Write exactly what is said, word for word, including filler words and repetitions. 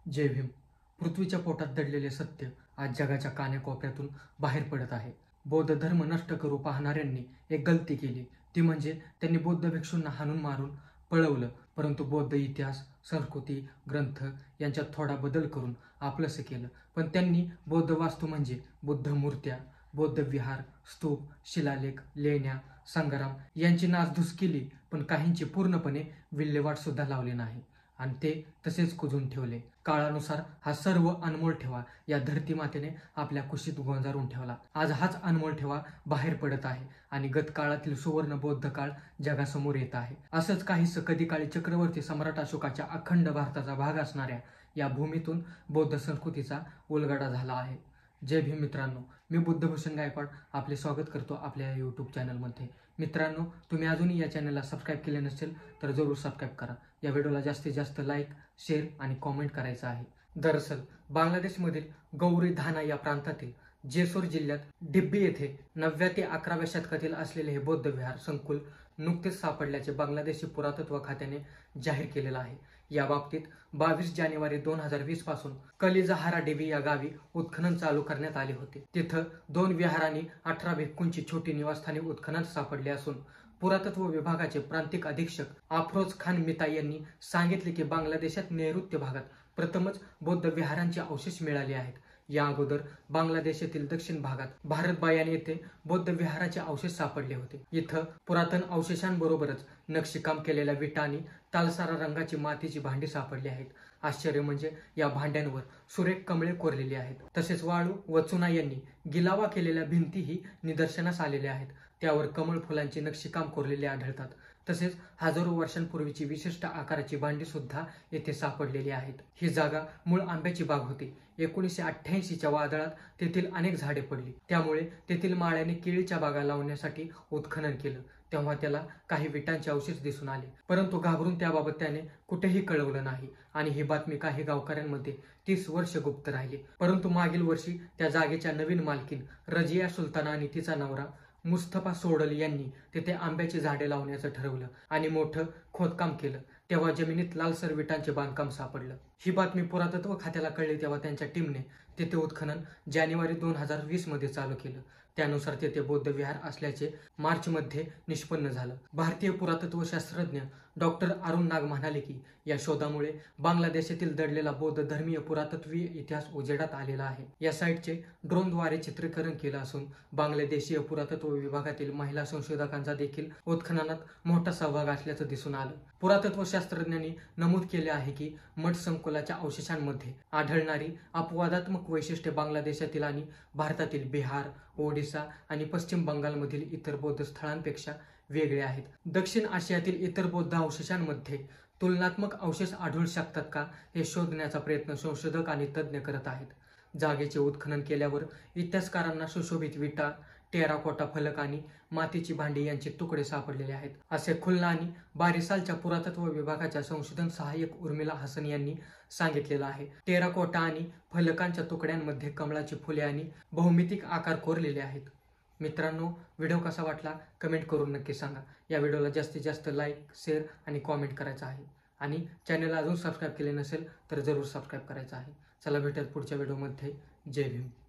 जय भीम. पृथ्वीच्या पोटात दडलेले सत्य आज जगाच्या कानाकोपऱ्यातून बाहेर पडत आहे. बौद्ध धर्म नष्ट करू पाहणाऱ्यांनी एक गलती केली, ती म्हणजे त्यांनी बौद्ध भिक्षूंना हाणून मारून पळवलं. परंतु बौद्ध इतिहास, संस्कृती, ग्रंथ यांच्यात थोडा बदल करून आपलंसं केलं. पण त्यांनी बौद्ध वास्तू म्हणजे बुद्ध मूर्त्या, बौद्ध विहार, स्तूप, शिलालेख, लेण्या, संग्राम यांची नासधूस केली, पण काहींची पूर्णपणे विल्हेवाट सुद्धा लावली नाही आणि ते तसेच कुजून ठेवले. काळानुसार हा सर्व अनमोल ठेवा या धरती मातेने आपल्या कुशीत गोंजारून ठेवला. आज हाच अनमोल ठेवा बाहेर पडत आहे आणि गतकाळातील सुवर्ण बौद्ध काळ जगासमोर येत आहे. असंच काहीसं कधी काळी चक्रवर्ती सम्राट अशोकाच्या अखंड भारताचा भाग असणाऱ्या या भूमीतून बौद्ध संस्कृतीचा उलगडा झाला आहे. जय भीम मित्रांनो, मी बुद्धभूषण गायकवाड आपले स्वागत करतो आपल्या या यूट्यूब चॅनलमध्ये. मित्रांनो, तुम्ही अजूनही या चॅनलला सबस्क्राईब केले नसेल तर जरूर सबस्क्राईब करा. या व्हिडिओला जास्तीत जास्त लाईक, शेअर आणि कॉमेंट करायचं आहे. दरअसल बांगलादेशमधील गौरी धाना या प्रांतातील जेसोर जिल्ह्यात डिब्बी येथे नवव्या ते अकराव्या शतकातील असलेले हे बौद्ध विहार संकुल नुकतेच सापडल्याचे बांगलादेशी पुरातत्व खात्याने जाहीर केलेलं आहे. या बाबतीत बावीस जानेवारी दोन हजार वीस पासून कलिजहारा डेवी या गावी उत्खनन चालू करण्यात आले होते. तिथं दोन विहारांनी अठरा भिक्खूंची छोटी निवासस्थाने उत्खननात सापडली असून पुरातत्व विभागाचे प्रांतिक अधीक्षक अफरोज खान मिता यांनी सांगितले की बांगलादेशात नैऋत्य भागात प्रथमच बौद्ध विहारांचे अवशेष मिळाले आहेत. या अगोदर बांगलादेशातील दक्षिण भागात भारत बायान येथे बौद्ध विहाराचे अवशेष सापडले होते. इथं पुरातन अवशेषांबरोबरच नक्षीकाम केलेल्या विटा आणि तालसारा रंगाची मातीची भांडी सापडली आहेत. आश्चर्य म्हणजे या भांड्यांवर सुरेख कमळे कोरलेली आहेत. तसेच वाळू व चुना यांनी गिलावा केलेल्या भिंतीही निदर्शनास आलेल्या आहेत. त्यावर कमळ फुलांचे नक्षीकाम कोरलेले आढळतात. तसेच हजारो वर्षांपूर्वीची विशिष्ट आकाराची भांडी सुद्धा येथे सापडलेली आहेत. ही जागा मूळ आंब्याची बाग होती. एकोणीसशे अठ्ठ्याऐंशीच्या वादळात तेथील अनेक झाडे पडली, त्यामुळे तेथील माळ्याने केळीच्या बागा लावण्यासाठी उत्खनन केलं. तेव्हा त्याला काही विटांचे अवशेष दिसून आले, परंतु घाबरून त्याबाबत त्याने कुठेही कळवलं नाही आणि ही बातमी काही गावकऱ्यांमध्ये तीस वर्ष गुप्त राहिली. परंतु मागील वर्षी त्या जागेच्या नवीन मालकीन रजिया सुलताना आणि तिचा नवरा मुस्तफा सोडल यांनी तिथे आंब्याची झाडे लावण्याचं ठरवलं आणि मोठं खोदकाम केलं. तेव्हा जमिनीत लालसर विटांचे बांधकाम सापडलं. ही बातमी पुरातत्व खात्याला कळली तेव्हा त्यांच्या टीमने तिथे उत्खनन जानेवारी दोन हजार वीस मध्ये चालू केलं. त्यानुसार तेथे बौद्ध विहार असल्याचे मार्च मध्ये निष्पन्न झालं. भारतीय पुरातत्व शास्त्रज्ञ डॉक्टर अरुण नाग म्हणाले की या शोधामुळे बांगलादेशातील दडलेला बौद्ध धर्मीय पुरातत्वीय इतिहास उजेडात आलेला आहे. या साईटचे ड्रोनद्वारे चित्रीकरण केलं असून बांगलादेशीय पुरातत्व विभागातील महिला संशोधकांचा देखील उत्खननात मोठा सहभाग असल्याचं दिसून आलं. पुरातत्व शास्त्रज्ञांनी नमूद केले आहे की मठ संकुलाच्या अवशेषांमध्ये आढळणारी अपवादात्मक वैशिष्ट्ये बांगलादेशातील आणि भारतातील बिहार, ओडिसा आणि पश्चिम बंगालमधील इतर बौद्ध स्थळांपेक्षा वेगळे आहेत. दक्षिण आशियातील इतर बौद्ध अवशेषांमध्ये तुलनात्मक अवशेष आढळू शकतात का हे शोधण्याचा प्रयत्न संशोधक आणि तज्ज्ञ करत आहेत. जागेचे उत्खनन केल्यावर इतिहासकारांना सुशोभित विटा, टेराकोटा फलक आणि मातीची भांडी यांचे तुकडे सापडलेले आहेत, असे खुलना आणि बारिसालच्या पुरातत्व विभागाच्या संशोधन सहाय्यक उर्मिला हसन यांनी सांगितलेलं आहे. टेराकोटा आणि फलकांच्या तुकड्यांमध्ये कमळाची फुले आणि बहुमितिक आकार कोरलेले आहेत. मित्रांनो, व्हिडिओ कसा वाटला कमेंट करून नक्की सांगा. या व्हिडिओला जास्तीत जास्त लाईक, शेअर आणि कॉमेंट करायचं आहे आणि चॅनलला अजून सबस्क्राईब केले नसेल तर जरूर सबस्क्राईब करायचं आहे. चला भेटूयात पुढच्या व्हिडिओमध्ये. जय भीम.